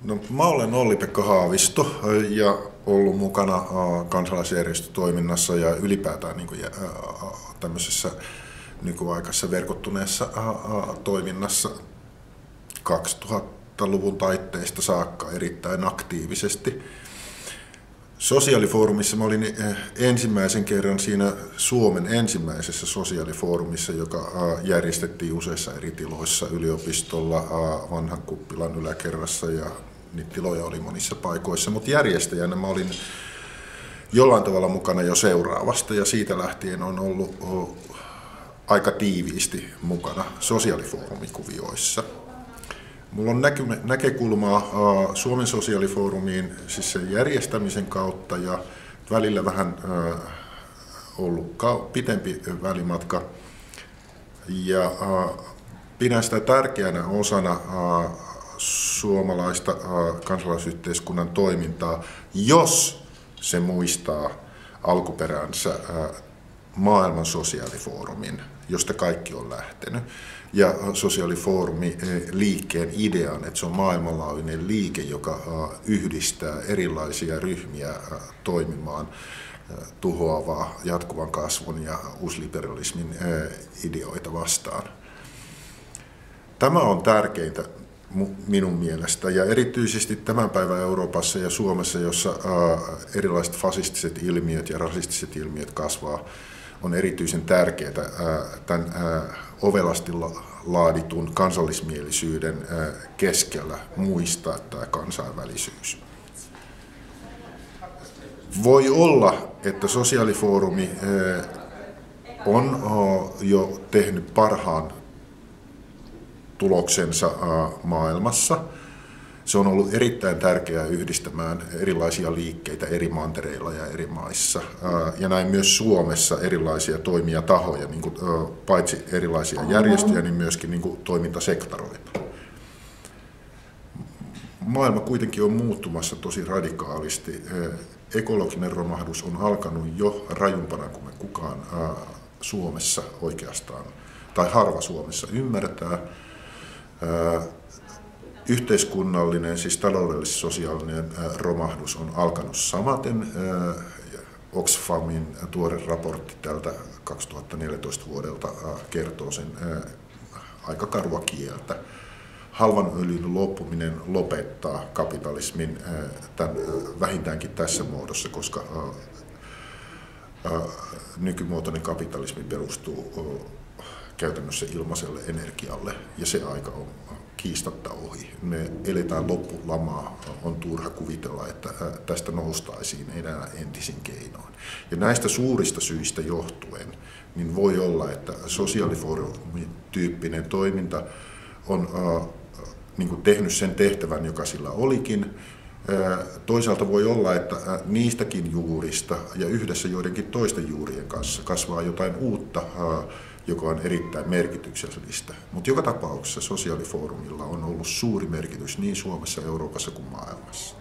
No, mä olen Olli-Pekka Haavisto ja ollut mukana kansalaisjärjestötoiminnassa ja ylipäätään tämmöisessä nykyaikaisessa verkottuneessa toiminnassa 2000-luvun taitteesta saakka erittäin aktiivisesti. Sosiaalifoorumissa mä olin ensimmäisen kerran siinä Suomen ensimmäisessä sosiaalifoorumissa, joka järjestettiin useissa eri tiloissa yliopistolla, Vanhan kuppilan yläkerrassa ja niitä tiloja oli monissa paikoissa, mutta järjestäjänä mä olin jollain tavalla mukana jo seuraavasta ja siitä lähtien on ollut aika tiiviisti mukana sosiaalifoorumikuvioissa. Mulla on näkökulmaa Suomen sosiaalifoorumiin siis sen järjestämisen kautta ja välillä vähän ollut pitempi välimatka. Ja pidän sitä tärkeänä osana suomalaista kansalaisyhteiskunnan toimintaa, jos se muistaa alkuperänsä maailman sosiaalifoorumin, josta kaikki on lähtenyt. Ja sosiaalifoorumi liikkeen idean, että se on maailmanlaajuinen liike, joka yhdistää erilaisia ryhmiä toimimaan tuhoavaa jatkuvan kasvun ja uusliberalismin ideoita vastaan. Tämä on tärkeintä minun mielestä ja erityisesti tämän päivän Euroopassa ja Suomessa, jossa erilaiset fasistiset ilmiöt ja rasistiset ilmiöt kasvaa, on erityisen tärkeää tämän ovelasti laaditun kansallismielisyyden keskellä muistaa tämä kansainvälisyys. Voi olla, että sosiaalifoorumi on jo tehnyt parhaan tuloksensa maailmassa. Se on ollut erittäin tärkeää yhdistämään erilaisia liikkeitä eri mantereilla ja eri maissa. Ja näin myös Suomessa erilaisia toimijatahoja, niin kuin, paitsi erilaisia järjestöjä, niin myöskin niin kuin toimintasektoreita. Maailma kuitenkin on muuttumassa tosi radikaalisti. Ekologinen romahdus on alkanut jo rajumpana kuin me kukaan Suomessa oikeastaan, tai harva Suomessa ymmärtää. Yhteiskunnallinen, siis taloudellis-sosiaalinen romahdus on alkanut samaten. Oxfamin tuore raportti tältä 2014 vuodelta kertoo sen aika karua kieltä. Halvan öljyn loppuminen lopettaa kapitalismin vähintäänkin tässä muodossa, koska nykymuotoinen kapitalismi perustuu käytännössä ilmaiselle energialle ja se aika on kiistatta ohi. Me eletään loppulamaa, on turha kuvitella, että tästä noustaisiin enää entisin keinoin. Ja näistä suurista syistä johtuen, niin voi olla, että sosiaalifoorumin-tyyppinen toiminta on niin kuin tehnyt sen tehtävän, joka sillä olikin. Toisaalta voi olla, että niistäkin juurista ja yhdessä joidenkin toisten juurien kanssa kasvaa jotain uutta, joka on erittäin merkityksellistä. Mutta joka tapauksessa sosiaalifoorumilla on ollut suuri merkitys niin Suomessa, Euroopassa kuin maailmassa.